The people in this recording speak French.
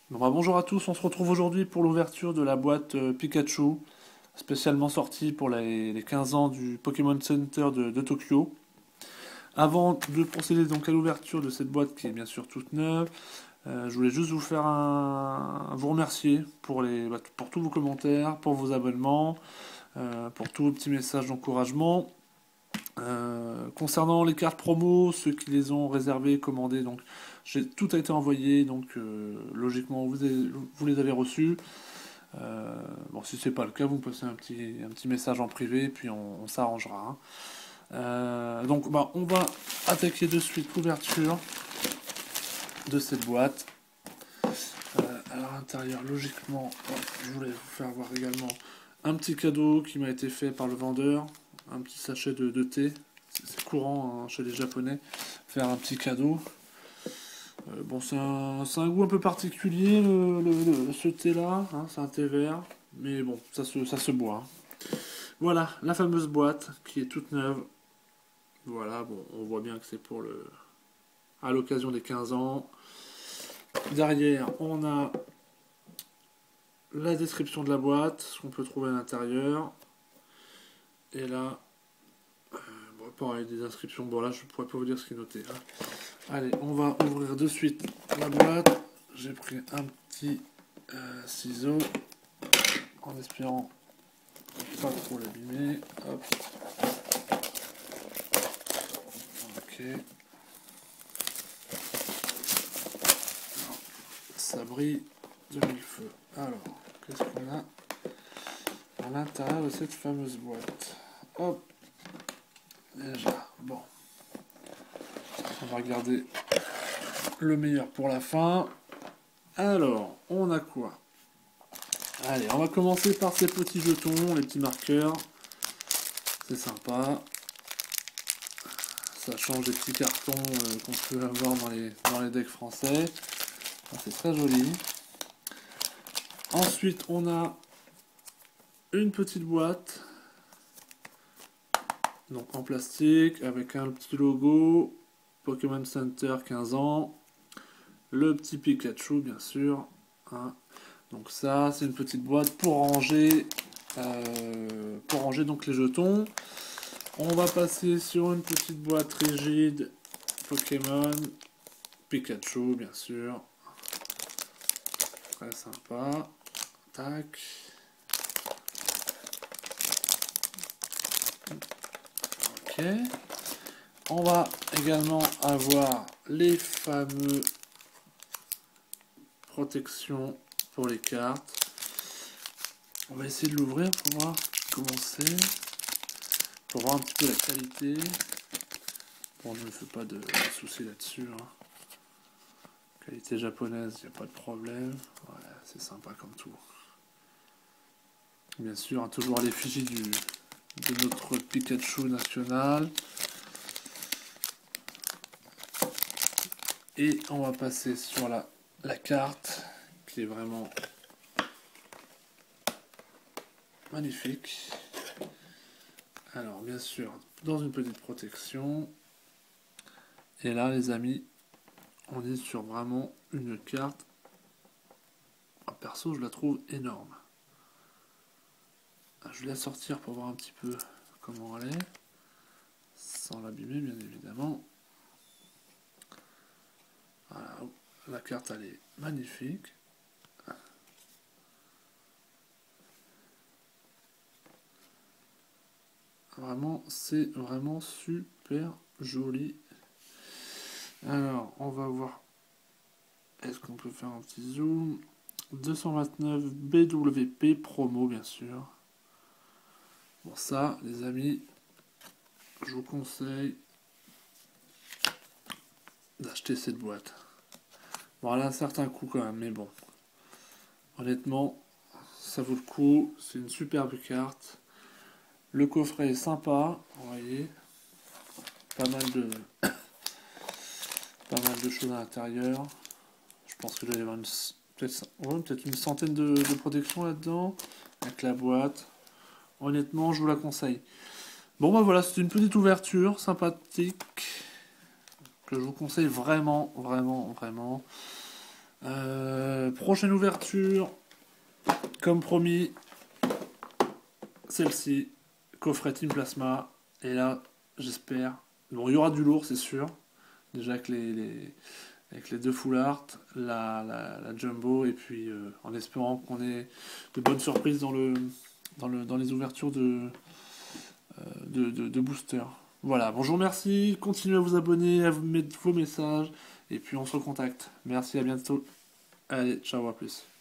Bon, bah, bonjour à tous, on se retrouve aujourd'hui pour l'ouverture de la boîte Pikachu, spécialement sortie pour les 15 ans du Pokémon Center de Tokyo. Avant de procéder donc à l'ouverture de cette boîte qui est bien sûr toute neuve, je voulais juste vous faire vous remercier pour tous vos commentaires, pour vos abonnements, pour tous vos petits messages d'encouragement. Concernant les cartes promo, ceux qui les ont réservées, commandées, donc tout a été envoyé, donc logiquement vous les avez reçus. Bon, si c'est pas le cas, vous me passez un petit message en privé, puis on s'arrangera, hein. Donc, bah, on va attaquer de suite l'ouverture de cette boîte. À l'intérieur, logiquement, je voulais vous faire voir également un petit cadeau qui m'a été fait par le vendeur, un petit sachet de thé. C'est courant, hein, chez les Japonais, faire un petit cadeau. Bon, c'est un goût un peu particulier, ce thé-là, hein, c'est un thé vert, mais bon, ça se boit, hein. Voilà, la fameuse boîte qui est toute neuve. Voilà, bon, on voit bien que c'est à l'occasion des 15 ans. Derrière, on a la description de la boîte, ce qu'on peut trouver à l'intérieur. Et là, bon, pareil, des inscriptions. Bon, là, je ne pourrais pas vous dire ce qui est noté, hein. Allez, on va ouvrir de suite la boîte. J'ai pris un petit ciseau en espérant pas trop l'abîmer. Hop. Ok. Ça brille de mille feux. Alors, qu'est-ce qu'on a à l'intérieur de cette fameuse boîte? Hop. Déjà, bon. On va regarder le meilleur pour la fin. Alors, on a quoi? Allez, on va commencer par ces petits jetons, les petits marqueurs. C'est sympa. Ça change des petits cartons qu'on peut avoir dans les decks français. C'est très joli. Ensuite, on a une petite boîte, donc en plastique, avec un petit logo, Pokémon Center 15 ans, le petit Pikachu bien sûr, hein. Donc ça, c'est une petite boîte pour ranger donc les jetons. On va passer sur une petite boîte rigide Pokémon Pikachu bien sûr, très sympa. Tac. Ok. On va également avoir les fameux protections pour les cartes. On va essayer de l'ouvrir pour voir comment c'est, pour voir un petit peu la qualité. Bon, je ne me fais pas de soucis là-dessus, hein. Qualité japonaise, il n'y a pas de problème. Voilà, c'est sympa comme tout. Bien sûr, hein, toujours à l'effigie de notre Pikachu national. Et on va passer sur la carte, qui est vraiment magnifique. Alors, bien sûr, dans une petite protection. Et là, les amis, on est sur vraiment une carte. Perso, je la trouve énorme. Je vais la sortir pour voir un petit peu comment elle est, sans l'abîmer, bien évidemment. Voilà, la carte, elle est magnifique. Vraiment, c'est vraiment super joli. Alors, on va voir. Est-ce qu'on peut faire un petit zoom? 229 BWP promo, bien sûr. Bon, ça, les amis, je vous conseille d'acheter cette boîte. Bon, elle a un certain coût quand même, mais bon. Honnêtement, ça vaut le coup. C'est une superbe carte. Le coffret est sympa, vous voyez. Pas mal de, pas mal de choses à l'intérieur. Je pense que doit y avoir peut-être une centaine de protections là-dedans. Avec la boîte. Honnêtement, je vous la conseille. Bon, bah voilà, c'est une petite ouverture sympathique que je vous conseille vraiment, vraiment, vraiment. Prochaine ouverture, comme promis, celle-ci, coffret Team Plasma. Et là, j'espère. Bon, il y aura du lourd, c'est sûr. Déjà avec avec les deux full art, la jumbo, et puis en espérant qu'on ait de bonnes surprises dans les ouvertures de booster. Voilà, bonjour, merci. Continuez à vous abonner, à vous mettre vos messages. Et puis on se recontacte. Merci, à bientôt. Allez, ciao, à plus.